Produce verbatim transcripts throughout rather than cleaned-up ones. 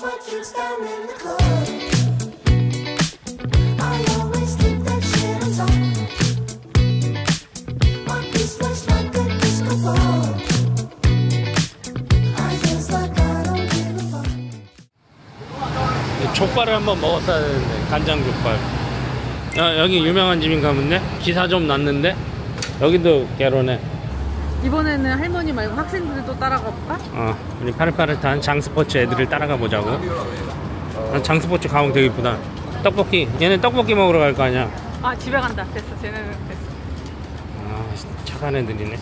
족발을 한번 먹었어야 되는데, 간장 족발. 야, 여기 유명한 집인가 본데? 기사 좀 났는데? 여기도 개로네. 이번에는 할머니 말고 학생들을 또 따라가 볼까? 어, 우리 파릇파릇한 장스포츠 애들을 따라가 보자고. 장스포츠 가방 되게 이쁘다. 떡볶이, 얘네 떡볶이 먹으러 갈 거 아니야? 아, 집에 간다. 됐어, 쟤네는 됐어. 아, 착한 애들이네.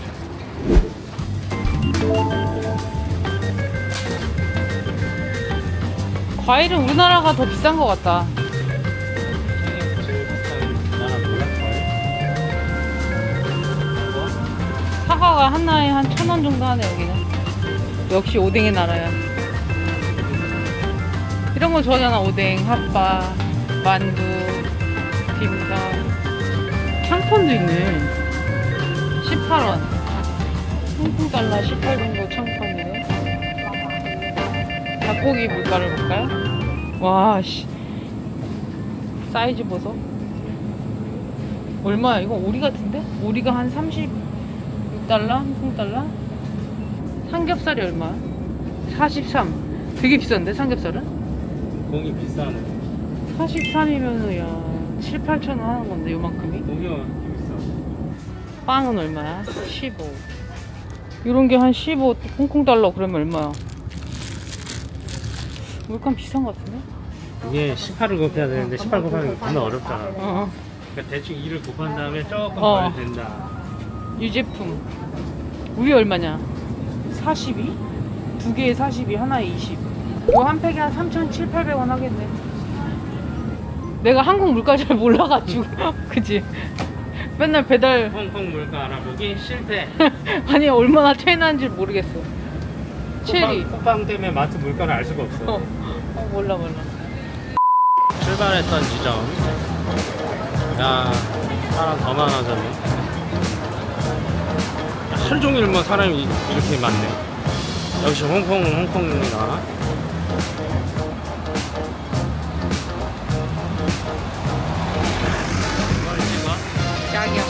과일은 우리나라가 더 비싼 것 같다. 사과가 하나에 한 천 원 정도 하네, 여기는. 역시 오뎅의 나라야. 이런 거 좋아하잖아. 오뎅, 핫바, 만두, 딤섬. 창폰도 있네. 십팔 원. 홍콩 달러 십팔 정도 창폰이네. 닭고기 물가를 볼까요? 와, 씨. 사이즈 보소. 얼마야? 이거 오리 같은데? 오리가 한 삼십육 달러? 홍콩 달러? 삼겹살이 얼마야? 사십삼. 되게 비싼데, 삼겹살은? 고기 비싸네. 사십삼이면은, 야, 칠, 팔천 원 하는 건데, 요만큼이? 고기가 비싸. 빵은 얼마야? 십오. 요런 게 한 십오 홍콩 달러 그러면 얼마야? 물감 비싼 것 같은데? 이게 십팔을 곱해야 되는데 십팔 곱하기 겁나 어렵잖아. 어. 그러니까 대충 이를 곱한 다음에 조금 어. 더 된다. 유제품. 우유 얼마냐? 사십이? 두 개에 사십이, 하나에 이십. 이거 한 팩에 한 삼천칠백, 팔백 원 하겠네. 내가 한국 물가 잘 몰라가지고. 그치? 맨날 배달. 홍콩 물가 알아보기 실패. 아니, 얼마나 퇴근한지 모르겠어. 체리. 호빵 때문에 마트 물가를 알 수가 없어. 어. 어, 몰라, 몰라. 출발했던 지점. 야, 사람 더 많아졌네. 하루 종일 뭐 사람이 이렇게 많네. 역시 홍콩은 홍콩입니다. 야경.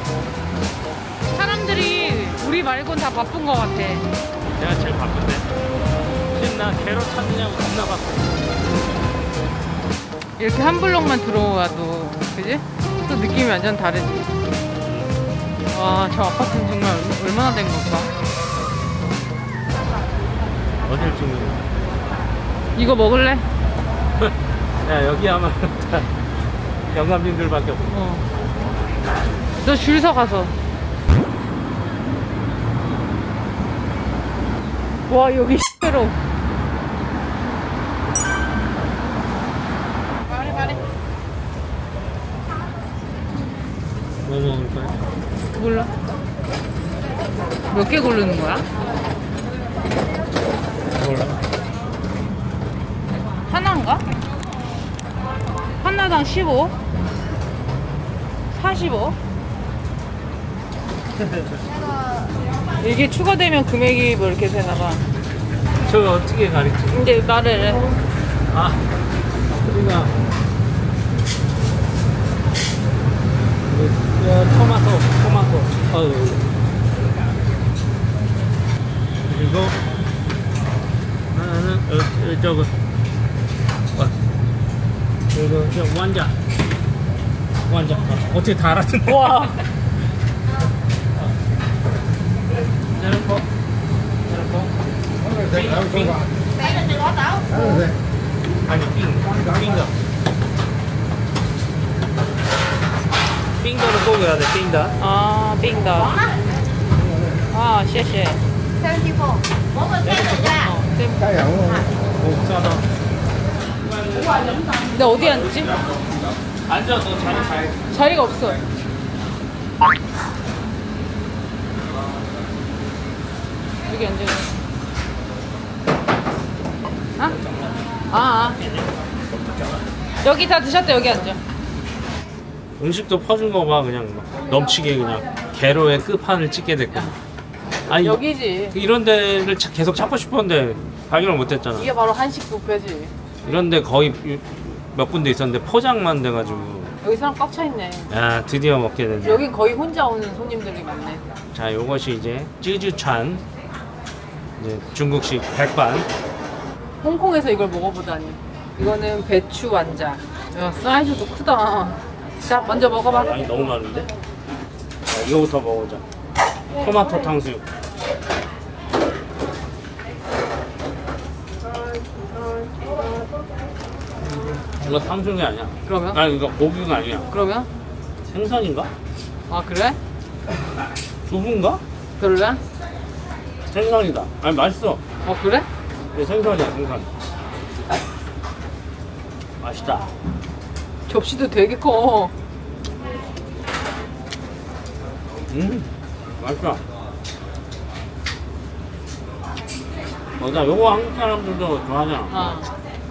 사람들이 우리 말곤 다 바쁜 것 같아. 내가 제일 바쁜데. 지금 나 개로 찾느냐고 겁나 바빠. 이렇게 한 블럭만 들어와도, 그지? 또 느낌이 완전 다르지. 와, 저 아파트는 정말 얼마나 된 걸까? 어딜 찍는 거야? 이거 먹을래? 야, 여기 아마 영감님들밖에 없어. 어. 너 줄 서 가서. 와, 여기 X대로. 말해, 말해. 뭐 먹을 거야? 몰라. 몇 개 고르는 거야? 몰라. 하나인가? 하나당 십오? 사십오? 이게 추가되면 금액이 뭐 이렇게 되나봐. 저거 어떻게 가르치? 이제 말을 해. 아, 우리가 토마토, 토마토. 어우. 그리고 하나는 어, 저거. 어. 그리고 저 완자. 완자. 어, 어떻게 다 알아듣네. 와. 내놓고. 내놓고. 빙. 빙. 아니, 빙. 빙거. 빙더는 꼭 해야 돼, 빙더. 아, 빙더. 아, 谢谢. 칠십사. 뭐뭐 세는자. 오, 싸다. 근데 어디 앉지? 앉아, 너 자리 잘. 자리가 없어. 여기 앉아. 아? 아, 아. 여기 다 드셨다. 여기 앉아. 음식도 퍼준 거 봐, 그냥 막 넘치게 그냥 개로의 끝판을 찍게 됐고. 아니, 여기지. 이런 데를 차- 계속 찾고 싶었는데 발견을 못했잖아. 이게 바로 한식 뷔페지. 이런데 거의 몇 군데 있었는데 포장만 돼가지고. 여기 사람 꽉 차 있네. 야 드디어 먹게 됐네. 여긴 거의 혼자 오는 손님들이 많네. 자 요것이 이제 찌즈찬, 이제 중국식 백반. 홍콩에서 이걸 먹어보다니. 이거는 배추 완자. 야 사이즈도 크다. 자 먼저 먹어봐. 아니 너무 많은데? 자, 이거부터 먹어보자. 토마토 탕수육. 이거 탕수육이 아니야. 그러면? 아니 이거 고기가 아니야. 그러면? 생선인가? 아 그래? 두부인가? 별로야? 생선이다. 아니 맛있어. 어 그래? 이게 생선이야 생선. 맛있다. 접시도 되게 커. 음 맛있다. 맞아, 요거 한국 사람들도 좋아하잖아. 아.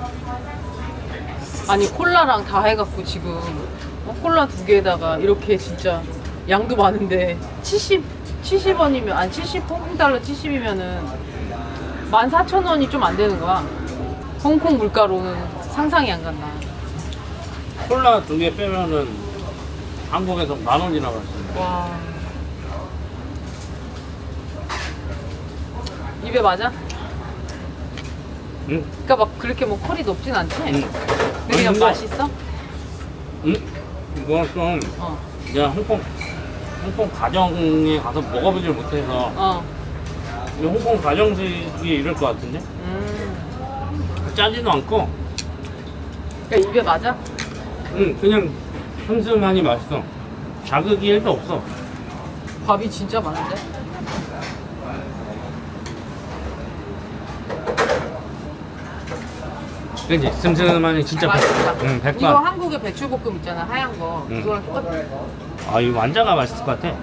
아니 콜라랑 다 해갖고 지금 어, 콜라 두 개에다가 이렇게 진짜 양도 많은데 칠십, 칠십 원이면 아니 칠십 홍콩 달러 칠십이면은 만 사천 원이 좀 안 되는 거야. 홍콩 물가로는 상상이 안 간다. 콜라 두 개 빼면은 한국에서 만 원이나 갔어. 와. 입에 맞아? 응? 그러니까 막 그렇게 뭐 콜이 높진 않지? 응. 근데 그냥 아니, 근데- 맛있어? 응? 이거 좀 어. 내가 홍콩 홍콩 가정에 가서 먹어보질 못해서 어. 이 홍콩 가정식이 이럴 것 같은데? 음. 짜지도 않고 그러니까 입에 맞아? 응 그냥 슴슴하니 맛있어. 자극이 일도 없어. 밥이 진짜 많은데? 그치? 슴슴하니 진짜 맛있다. 백, 응, 이거 백반. 한국의 배추볶음 있잖아, 하얀 거. 응. 이거랑 똑같아. 아 이거 완자가 맛있을 것 같아.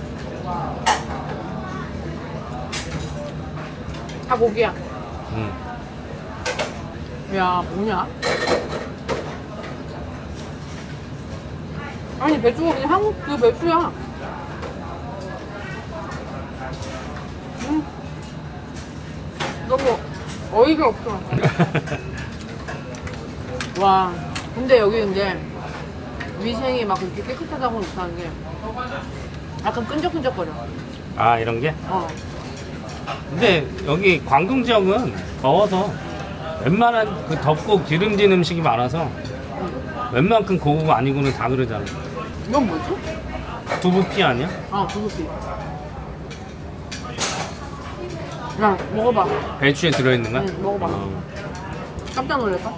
다 고기야. 응. 야, 뭐냐? 아니, 배추가 그냥 한국 그 배추야. 응. 너무 어이가 없어. 와, 근데 여기 이제 위생이 막 그렇게 깨끗하다고 못하는 게 약간 끈적끈적거려. 아 이런 게? 어. 근데 여기 광동 지역은 더워서 웬만한 그 덥고 기름진 음식이 많아서 웬만큼 고급 아니고는 다 그러잖아. 이건 뭐지? 두부피 아니야? 아, 두부피. 야, 먹어봐. 배추에 들어있는 거야? 응, 먹어봐. 어. 깜짝 놀랄까?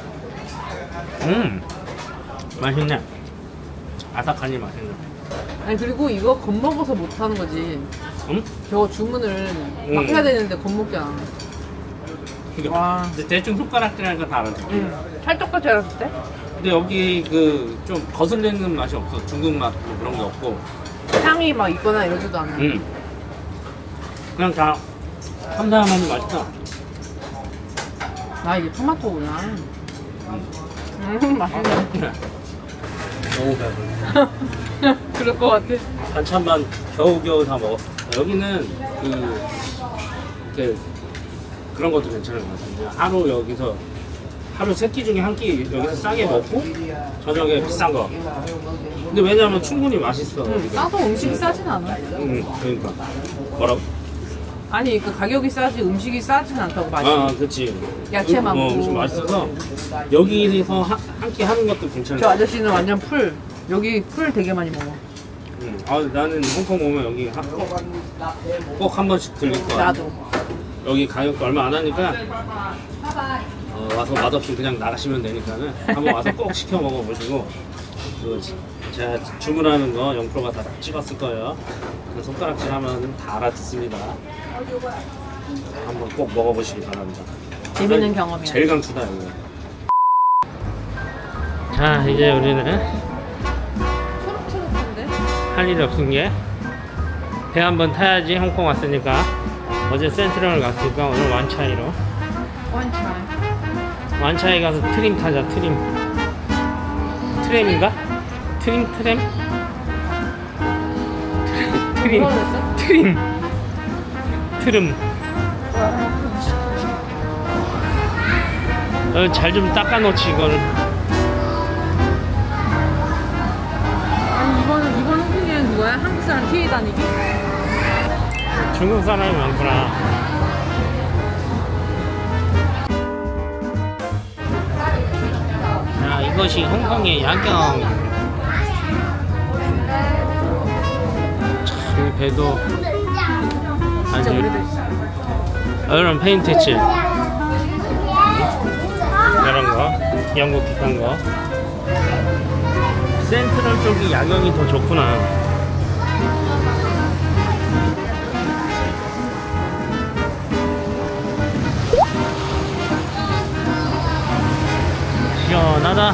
음 맛있네. 아삭하니 맛있네. 아니, 그리고 이거 겁먹어서 못하는 거지. 음? 저거 주문을 막 응. 해야 되는데 겁먹잖아. 그러니까 와. 근데 대충 손가락질하니까 다 알아듣지. 응. 찰떡같이 알았을 때? 근데 여기 그 좀 거슬리는 맛이 없어. 중국 맛 뭐 그런 게 없고. 향이 막 있거나 이러지도 않아. 음. 그냥 다 삼삼하니 맛있다. 아, 이게 토마토구나. 음, 맛있네. 너무 배불러. 그럴 것 같아. 반찬만 겨우겨우 다 먹었어. 여기는 그, 그 그런 것도 괜찮은 것 같은데 하루 여기서 하루 세 끼 중에 한 끼 여기서 싸게 먹고 저녁에 비싼 거. 근데 왜냐면 충분히 맛있어. 응, 여기가. 싸도 음식이 싸진 않아. 응, 그러니까 뭐라고? 아니, 그 가격이 싸지 음식이 싸진 않다고 맛이. 아, 그렇지. 야채 음, 많고. 어, 음식 맛있어서 여기서 한 끼 하는 것도 괜찮아. 저 아저씨는 완전 풀. 여기 풀 되게 많이 먹어. 응. 아, 나는 홍콩 오면 여기 한, 꼭 한 번씩 들릴 거야. 나도. 여기 가격도 얼마 안 하니까 어, 와서 맛없으면 그냥 나가시면 되니까는 한번 와서 꼭 시켜 먹어보시고 그 제가 주문하는 거 영표가 다 찍었을 거예요. 그 손가락질 하면 다 알아듣습니다. 한번 꼭 먹어보시기 바랍니다. 재밌는 경험이야. 제일 강추다 이거. 자 이제 우리는 초록초록한데? 할 일이 없은 게 배 한번 타야지. 홍콩 왔으니까 어제 센트럴을 갔으니까 오늘 완차이로 원차. 완차이 가서 트림 타자. 트림 트램인가? 트림 트램? 트림 뭐라 그랬어? 트림 트름 어, 잘 좀 닦아놓지 이거를. 아니 이번은 이번 홍콩여행 그거야? 한국 사람 피해 다니기? 중국 사람이 많구나. 자, 이것이 홍콩의 야경. 참, 이 배도 아주 이런 페인트칠 이런 거, 영국 기판 거. 센트럴 쪽이 야경이 더 좋구나. 시원하다.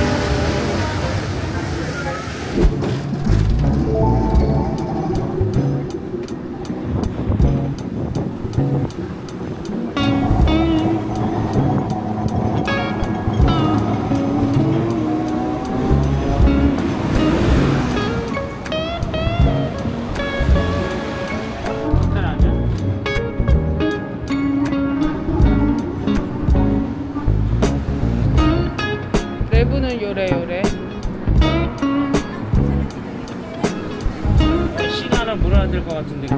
내부는 요래요래. 시간을 물어야 될 것 같은데.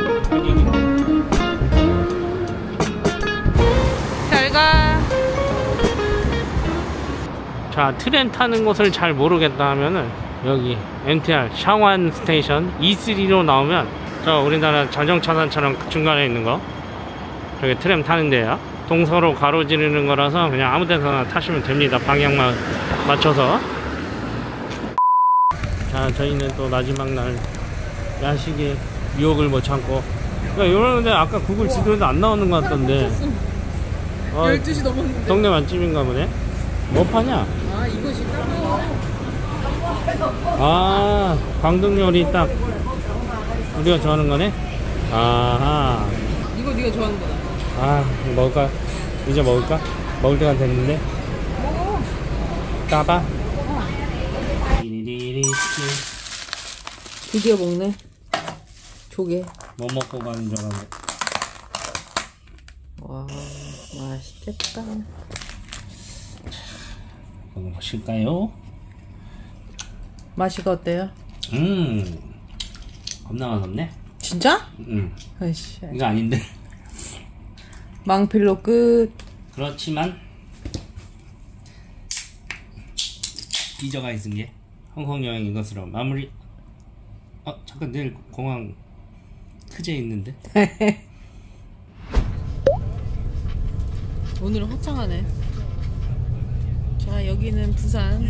잘 가. 자, 트램 타는 곳을 잘 모르겠다 하면은 여기 엠티알 샤완 스테이션 이쓰리로 나오면 저 우리나라 자정차단처럼 중간에 있는 거 저기 트램 타는 데야. 동서로 가로지르는 거라서 그냥 아무 데서나 타시면 됩니다. 방향만 맞춰서. 자, 저희는 또 마지막 날 야식에 유혹을 못 참고. 야, 이러는데 아까 구글 지도에도 안 나오는 것 같던데. 어, 열두 시 넘었는데. 동네 맛집인가 보네. 뭐 파냐? 아 이것이 따로. 아, 광동 요리 딱 우리가 좋아하는 거네. 아하. 이거 네가 좋아하는 거다. 아, 먹을까? 이제 먹을까? 먹을 때가 됐는데. 먹어. 까봐. 드디어 먹네. 조개. 뭐 먹고 가는 줄 알았네. 와 맛있겠다. 먹으실까요? 맛이가 어때요? 음, 겁나 맛없네. 진짜? 음, 아이씨. 이거 아닌데. 망필로 끝. 그렇지만 잊어가 있은 게 홍콩 여행 이것으로 마무리. 어, 잠깐 내일 공항 크제 있는데. 오늘은 화창하네. 자 여기는 부산.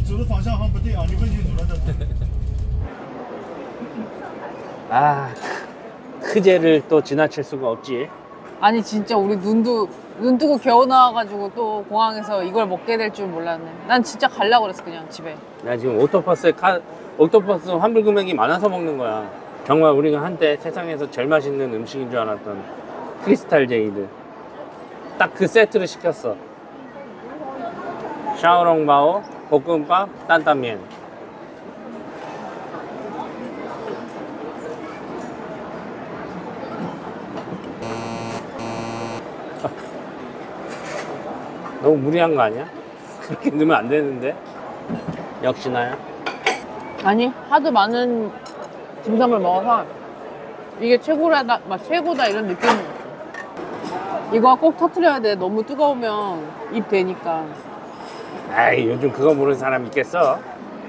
아, 크제를 또 지나칠 수가 없지. 아니 진짜 우리 눈도 눈 뜨고 겨우 나와가지고 또 공항에서 이걸 먹게 될 줄 몰랐네. 난 진짜 갈라 그랬어 그냥 집에. 나 지금 오토버스에 카, 오토버스 환불 금액이 많아서 먹는 거야. 정말 우리가 한때 세상에서 제일 맛있는 음식인 줄 알았던 크리스탈 제이드 딱 그 세트를 시켰어. 샤오롱바오, 볶음밥, 担担面. 너무 무리한 거 아니야? 그렇게 넣으면 안 되는데. 역시 나야. 아니 하도 많은 딤섬을 먹어서 이게 최고라다, 막 최고다 이런 느낌이 있어. 이거 꼭 터트려야 돼. 너무 뜨거우면 입 되니까. 아이, 요즘 그거 모르는 사람 있겠어?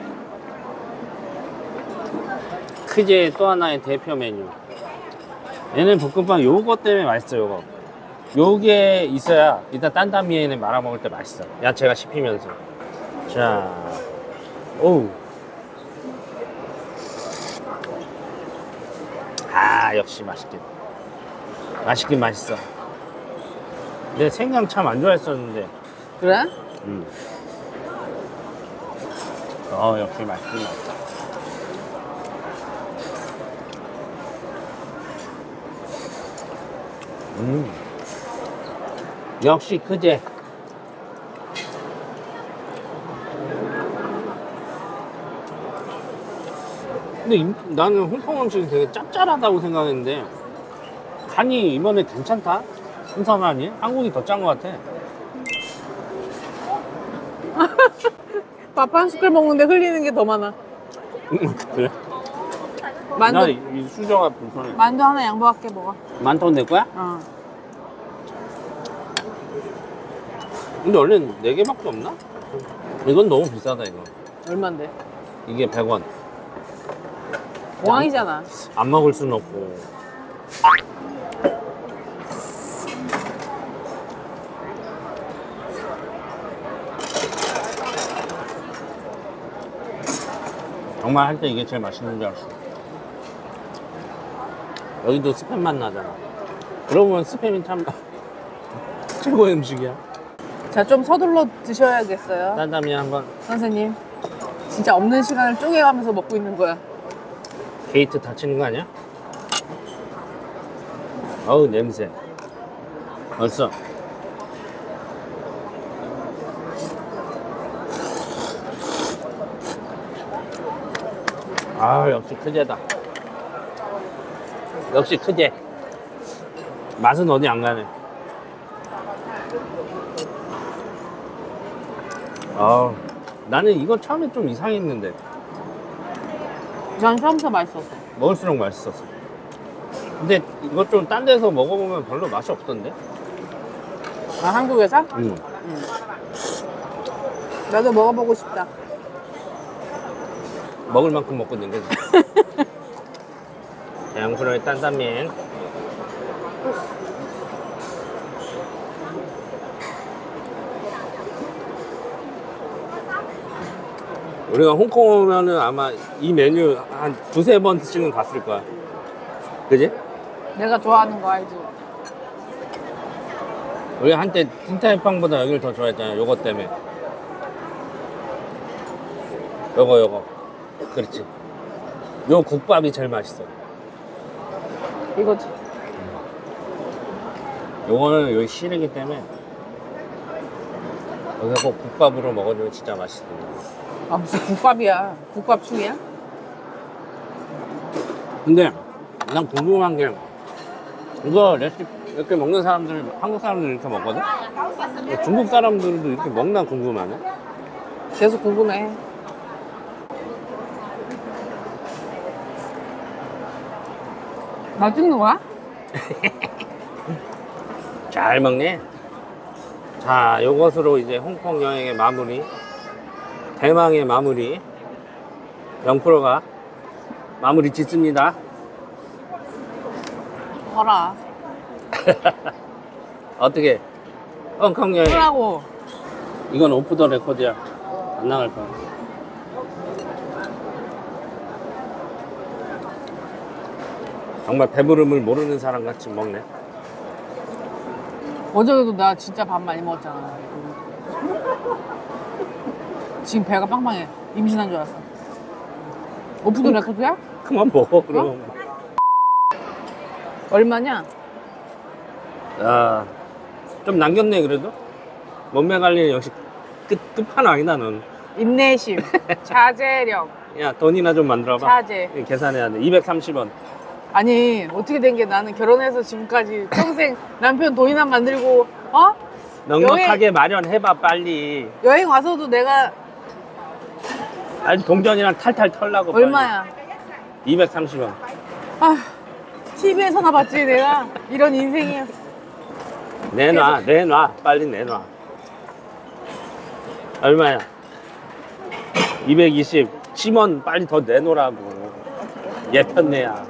크제의 또 하나의 대표 메뉴. 얘는 볶음밥 요거 때문에 맛있어. 요거 요게 있어야 일단 担担面에 말아 먹을 때 맛있어. 야채가 씹히면서. 자, 오우. 아, 역시 맛있긴 맛있긴 맛있어. 내 생강 참 안 좋아했었는데. 그래? 음. 어, 역시 맛있긴 맛있어. 음. 역시 크제. 근데 이, 나는 홍콩 음식이 되게 짭짤하다고 생각했는데 간이 이번에 괜찮다? 신선하니? 한국이 더 짠 것 같아. 밥 한 숟갈 먹는데 흘리는 게 더 많아. 그래? 만두, 나이 수저가 불편해. 만두 하나 양보할게, 먹어. 만톤 낼 거야? 어. 근데 원래 네 개밖에 없나? 이건 너무 비싸다 이거. 얼만데? 이게 백 원. 공항이잖아. 안 먹을 수는 없고. 정말 할 때 이게 제일 맛있는 줄 알았어. 여기도 스팸 맛 나잖아. 그러고 보면 스팸이 참 최고의 음식이야. 자, 좀 서둘러 드셔야겠어요. 딴땀이 한번 선생님. 진짜 없는 시간을 쪼개가면서 먹고 있는 거야. 게이트 닫히는 거 아니야? 어우 냄새. 벌써. 아 역시 크제다. 역시 크제. 맛은 어디 안 가네. 아 나는 이건 처음에 좀 이상했는데 난 처음부터 맛있었어. 먹을수록 맛있었어. 근데 이거 좀 딴 데서 먹어보면 별로 맛이 없던데? 아, 한국에서? 응. 응. 나도 먹어보고 싶다. 먹을 만큼 먹고 있는 거지. 양프로의 딴딴면. 우리가 홍콩 오면은 아마 이 메뉴 한 두세 번씩은 갔을 거야. 그지? 내가 좋아하는 거 알지? 우리 한때 틴타이팡보다 여기를 더 좋아했잖아. 요거 때문에. 요거 요거. 그렇지. 요 국밥이 제일 맛있어. 이거지. 요거는 여기 시래기 때문에 여기서 꼭 국밥으로 먹어주면 진짜 맛있어. 아, 무슨 국밥이야. 국밥 충이야? 근데 난 궁금한 게 이거 레시피 이렇게 먹는 사람들, 한국 사람들 이렇게 먹거든? 중국 사람들도 이렇게 먹나 궁금하네. 계속 궁금해. 나 찍는 거야? 잘 먹네. 자, 요것으로 이제 홍콩 여행의 마무리, 대망의 마무리, 영프로가 마무리 짓습니다. 거라. 어떻게? 홍콩 여행. 하라고. 이건 오프 더 레코드야. 안 나갈 거야. 정말 배부름을 모르는 사람 같이 먹네. 어제도 나 진짜 밥 많이 먹었잖아. 지금 배가 빵빵해. 임신한 줄 알았어. 오프 더 레코드야? 그만 먹어, 그럼. 얼마냐? 야, 좀 남겼네, 그래도? 몸매 관리는 역시 끝, 끝판왕이다, 넌. 인내심, 자제력, 야, 돈이나 좀 만들어봐. 자제. 계산해야 돼. 이백삼십 원. 아니 어떻게 된 게 나는 결혼해서 지금까지 평생 남편 돈이나 만들고 어? 넉넉하게 여행- 마련해봐, 빨리. 여행 와서도 내가 빨리 동전이랑 탈탈 털라고. 빨리. 얼마야? 이백삼십 원. 아 티비에서나 봤지 내가 이런 인생이야. 내놔, 내놔. 빨리 내놔. 얼마야? 이백이십. 십 원 빨리 더 내놓으라고. 예편내야.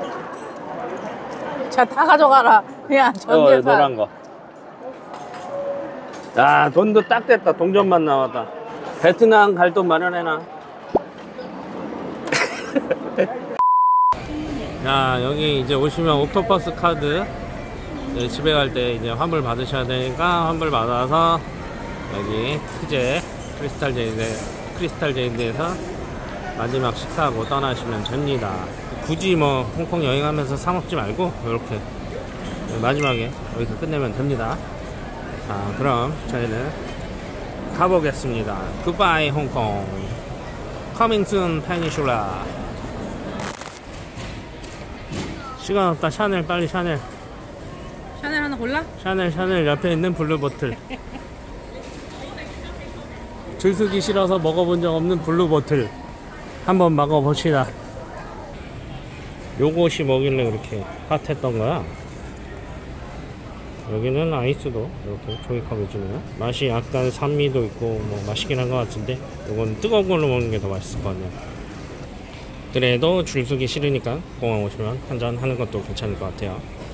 자 다 가져가라. 그냥 어, 전재산. 노란 거. 야, 돈도 딱 됐다. 동전만 나왔다. 베트남 갈 돈 마련해놔. 자, 여기 이제 오시면 옥토퍼스 카드 네, 집에 갈 때 이제 환불 받으셔야 되니까 환불 받아서 여기 크제 크리스탈 제인데 크리스탈 제인데에서 마지막 식사하고 떠나시면 됩니다. 굳이 뭐 홍콩 여행하면서 사 먹지 말고 이렇게 마지막에 여기서 끝내면 됩니다. 자, 그럼 저희는 가보겠습니다. 굿바이 홍콩. Coming soon 페니슐라. 시간 없다. 샤넬, 빨리 샤넬. 샤넬 하나 골라? 샤넬 샤넬 옆에 있는 블루 보틀. 줄서기 싫어서 먹어본 적 없는 블루보틀 한번 먹어봅시다. 요것이 뭐길래 그렇게 핫했던 거야. 여기는 아이스도 이렇게 종이컵에 주네요. 맛이 약간 산미도 있고 뭐 맛있긴 한 것 같은데 이건 뜨거운 걸로 먹는 게 더 맛있을 것 같네요. 그래도 줄서기 싫으니까 공항 오시면 한잔 하는 것도 괜찮을 것 같아요.